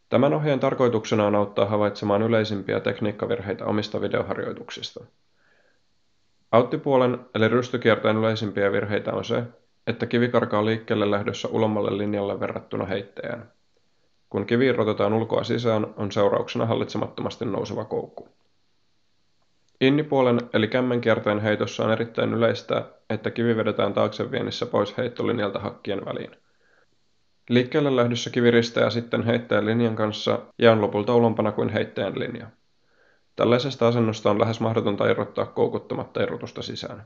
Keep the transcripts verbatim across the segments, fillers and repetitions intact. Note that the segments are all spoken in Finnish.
Tämän ohjeen tarkoituksena on auttaa havaitsemaan yleisimpiä tekniikkavirheitä omista videoharjoituksista. Auttipuolen eli rystykierteen yleisimpiä virheitä on se, että kivi karkaa liikkeelle lähdössä ulommalle linjalle verrattuna heittäjään. Kun kivi irrotetaan ulkoa sisään, on seurauksena hallitsemattomasti nouseva koukku. Innipuolen eli kämmenkierteen heitossa on erittäin yleistä, että kivi vedetään taakseviennissä pois heittolinjalta hakkien väliin. Liikkeelle lähdössä kivi risteää sitten heittäjän linjan kanssa ja on lopulta ulompana kuin heittäjän linja. Tällaisesta asennosta on lähes mahdotonta irrottaa koukuttamatta irrotusta sisään.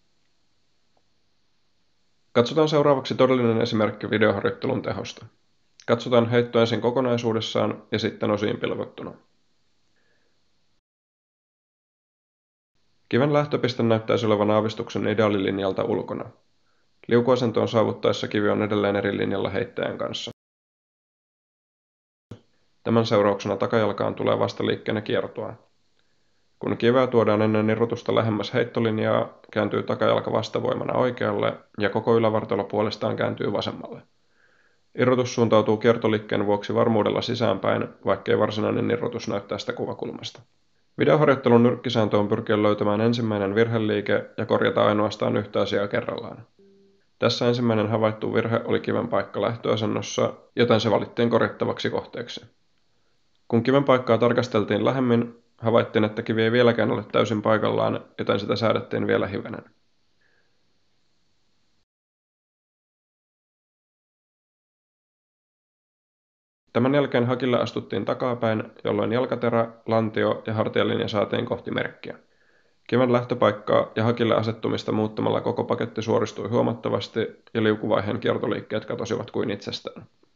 Katsotaan seuraavaksi todellinen esimerkki videoharjoittelun tehosta. Katsotaan heitto ensin kokonaisuudessaan ja sitten osiin pilkottuna. Kiven lähtöpiste näyttäisi olevan aavistuksen ideaalilinjalta ulkona. Liukuasentoon saavuttaessa kivi on edelleen eri linjalla heittäjän kanssa. Tämän seurauksena takajalkaan tulee vastaliikkeenä kiertoa. Kun kiveä tuodaan ennen irrotusta lähemmäs heittolinjaa, kääntyy takajalka vastavoimana oikealle ja koko ylävartalo puolestaan kääntyy vasemmalle. Irrotus suuntautuu kiertoliikkeen vuoksi varmuudella sisäänpäin, vaikkei varsinainen irrotus näy tästä kuvakulmasta. Videoharjoittelun nyrkkisääntö on pyrkiä löytämään ensimmäinen virheliike ja korjata ainoastaan yhtä asiaa kerrallaan. Tässä ensimmäinen havaittu virhe oli kiven paikka lähtöasennossa, joten se valittiin korjattavaksi kohteeksi. Kun kiven paikkaa tarkasteltiin lähemmin, havaittiin, että kivi ei vieläkään ole täysin paikallaan, joten sitä säädettiin vielä hivenen. Tämän jälkeen hakille astuttiin takapäin, jolloin jalkaterä, lantio ja hartialinja saatiin kohti merkkiä. Kiven lähtöpaikkaa ja hakille asettumista muuttamalla koko paketti suoristui huomattavasti ja liukuvaiheen kiertoliikkeet katosivat kuin itsestään.